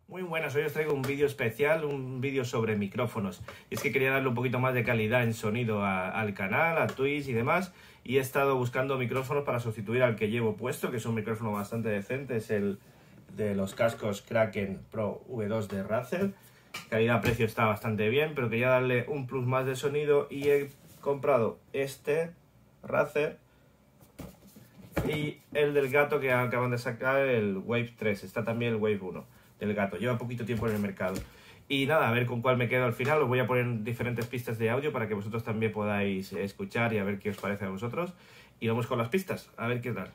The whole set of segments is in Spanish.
Muy buenas, hoy os traigo un vídeo especial, un vídeo sobre micrófonos. Y es que quería darle un poquito más de calidad en sonido al canal, a Twitch y demás. Y he estado buscando micrófonos para sustituir al que llevo puesto, que es un micrófono bastante decente. Es el de los cascos Kraken Pro V2 de Razer. Calidad-precio está bastante bien, pero quería darle un plus más de sonido y he comprado este Razer y el del gato que acaban de sacar, el Wave 3. Está también el Wave 1 del gato. Lleva poquito tiempo en el mercado. Y nada, a ver con cuál me quedo al final. Os voy a poner diferentes pistas de audio para que vosotros también podáis escuchar y a ver qué os parece a vosotros. Y vamos con las pistas, a ver qué tal.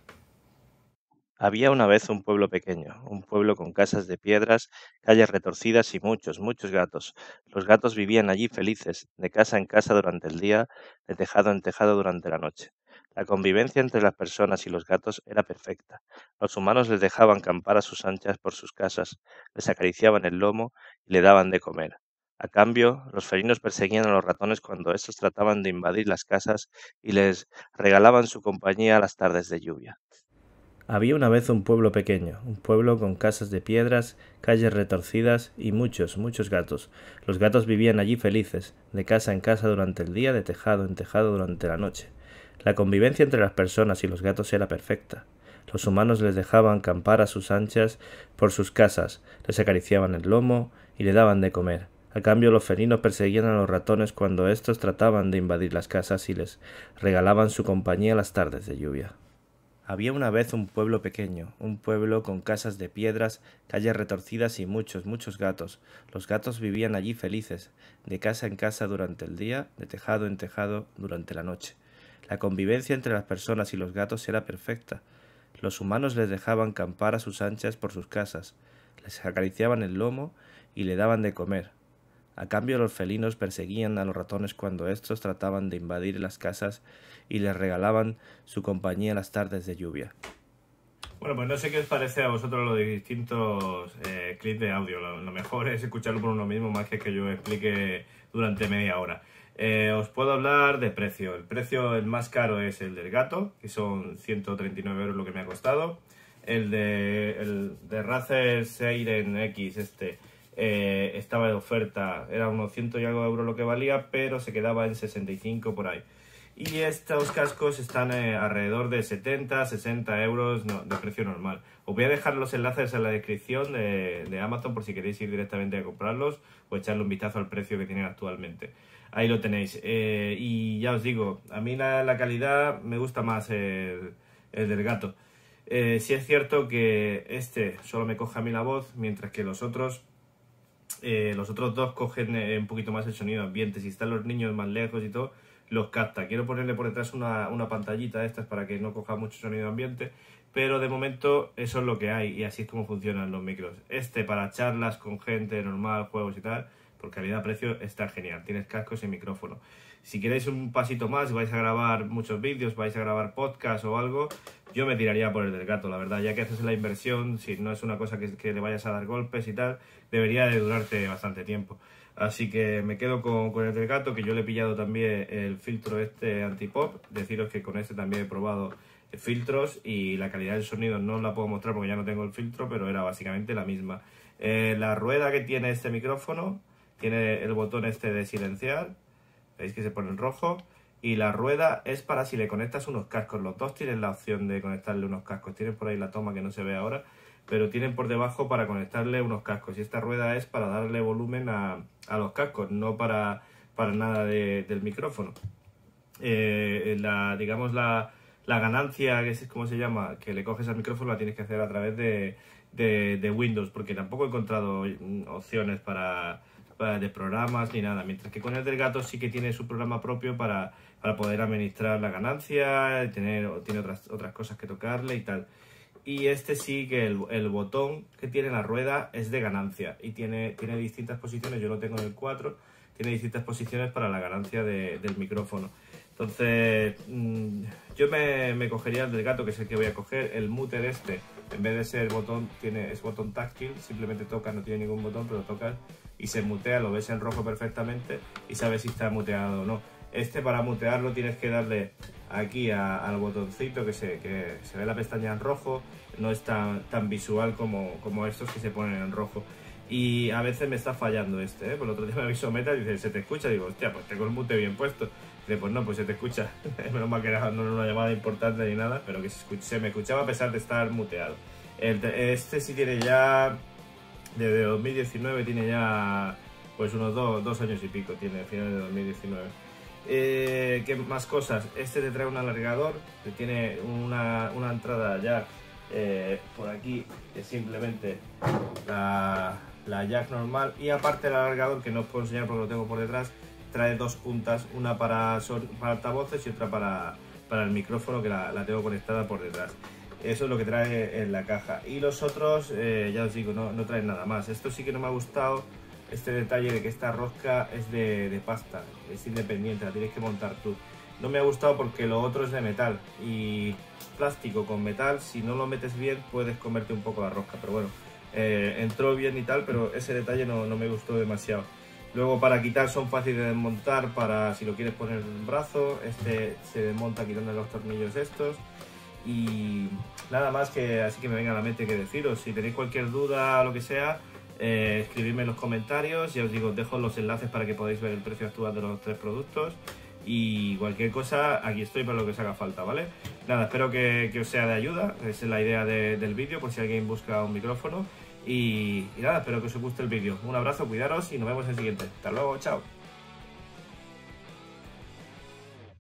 Había una vez un pueblo pequeño, un pueblo con casas de piedras, calles retorcidas y muchos gatos. Los gatos vivían allí felices, de casa en casa durante el día, de tejado en tejado durante la noche. La convivencia entre las personas y los gatos era perfecta. Los humanos les dejaban campar a sus anchas por sus casas, les acariciaban el lomo y le daban de comer. A cambio, los felinos perseguían a los ratones cuando estos trataban de invadir las casas y les regalaban su compañía a las tardes de lluvia. Había una vez un pueblo pequeño, un pueblo con casas de piedras, calles retorcidas y muchos gatos. Los gatos vivían allí felices, de casa en casa durante el día, de tejado en tejado durante la noche. La convivencia entre las personas y los gatos era perfecta. Los humanos les dejaban campar a sus anchas por sus casas, les acariciaban el lomo y le daban de comer. A cambio, los felinos perseguían a los ratones cuando éstos trataban de invadir las casas y les regalaban su compañía las tardes de lluvia. Había una vez un pueblo pequeño, un pueblo con casas de piedras, calles retorcidas y muchos gatos. Los gatos vivían allí felices, de casa en casa durante el día, de tejado en tejado durante la noche. La convivencia entre las personas y los gatos era perfecta. Los humanos les dejaban campar a sus anchas por sus casas, les acariciaban el lomo y le daban de comer. A cambio, los felinos perseguían a los ratones cuando éstos trataban de invadir las casas y les regalaban su compañía las tardes de lluvia. Bueno, pues no sé qué os parece a vosotros lo de distintos clips de audio. Lo mejor es escucharlo por uno mismo más que yo explique durante media hora. Os puedo hablar de precio. El precio el más caro es el del gato, que son 139 euros lo que me ha costado. El de Razer Seiren X estaba de oferta, era unos 100 y algo euros lo que valía, pero se quedaba en 65 por ahí. Y estos cascos están alrededor de 70, 60 euros de precio normal. Os voy a dejar los enlaces en la descripción de Amazon por si queréis ir directamente a comprarlos o echarle un vistazo al precio que tienen actualmente. Ahí lo tenéis. Y ya os digo, a mí la calidad me gusta más el del gato. Sí es cierto que este solo me coge a mí la voz, mientras que los otros dos cogen un poquito más el sonido ambiente. Si están los niños más lejos y todo, los capta. Quiero ponerle por detrás una pantallita de estas para que no coja mucho sonido ambiente, pero de momento eso es lo que hay y así es como funcionan los micros. Para charlas con gente normal, juegos y tal, por calidad-precio está genial. Tienes cascos y micrófono. Si queréis un pasito más, vais a grabar muchos vídeos, vais a grabar podcast o algo, yo me tiraría por el del gato, la verdad, ya que haces la inversión, si no es una cosa que le vayas a dar golpes y tal, debería de durarte bastante tiempo. Así que me quedo con el del gato, que yo le he pillado también el filtro anti-pop. Deciros que con este también he probado filtros y la calidad del sonido no la puedo mostrar porque ya no tengo el filtro, pero era básicamente la misma. La rueda que tiene este micrófono tiene el botón de silenciar, veis que se pone en rojo, y la rueda es para si le conectas unos cascos. Los dos tienen la opción de conectarle unos cascos, tienen por ahí la toma que no se ve ahora, pero tienen por debajo para conectarle unos cascos, y esta rueda es para darle volumen a los cascos, no para nada del micrófono. Digamos la ganancia, que es como se llama, que le coges al micrófono, la tienes que hacer a través de Windows, porque tampoco he encontrado opciones de programas ni nada, mientras que con el del gato sí que tiene su programa propio para poder administrar la ganancia, tiene otras cosas que tocarle y tal. Y este sí que el botón que tiene la rueda es de ganancia y tiene distintas posiciones. Yo lo tengo en el 4, tiene distintas posiciones para la ganancia del micrófono. Entonces yo me cogería el del gato, que es el que voy a coger. El muter en vez de ser botón, es botón táctil, simplemente tocas, no tiene ningún botón, pero tocas y se mutea, lo ves en rojo perfectamente y sabes si está muteado o no. Para mutearlo tienes que darle aquí al botoncito que se ve la pestaña en rojo, no es tan visual como estos que se ponen en rojo. y a veces me está fallando este, Por el otro día me avisó Meta y dice, ¿se te escucha? Digo, hostia, pues tengo el mute bien puesto. Dice, pues no, pues se te escucha. Menos mal que no era una llamada importante ni nada, pero que se me escuchaba a pesar de estar muteado. Este sí tiene ya, desde 2019 tiene ya pues unos 2 años y pico, tiene finales de 2019. ¿Qué más cosas? Este te trae un alargador que tiene una entrada ya por aquí, que es simplemente la jack normal, y aparte el alargador, que no os puedo enseñar porque lo tengo por detrás, trae 2 puntas, una para altavoces y otra para el micrófono, que la tengo conectada por detrás. Eso es lo que trae en la caja. Y los otros, ya os digo, no traen nada más. Esto sí que no me ha gustado, este detalle de que esta rosca es de pasta, es independiente, la tienes que montar tú. No me ha gustado porque lo otro es de metal, y plástico con metal, si no lo metes bien puedes comerte un poco la rosca, pero bueno, entró bien y tal, pero ese detalle no me gustó demasiado. Luego, para quitar, son fáciles de desmontar, para si lo quieres poner en el brazo. Este se desmonta quitando los tornillos estos. Y nada más que así que me venga a la mente que deciros. Si tenéis cualquier duda o lo que sea, escribidme en los comentarios. Ya os digo, os dejo los enlaces para que podáis ver el precio actual de los 3 productos. Y cualquier cosa, aquí estoy para lo que os haga falta, ¿vale? Nada, espero que os sea de ayuda. Esa es la idea del vídeo, por si alguien busca un micrófono. Y nada, espero que os guste el vídeo. Un abrazo, cuidaros y nos vemos en el siguiente. Hasta luego, chao.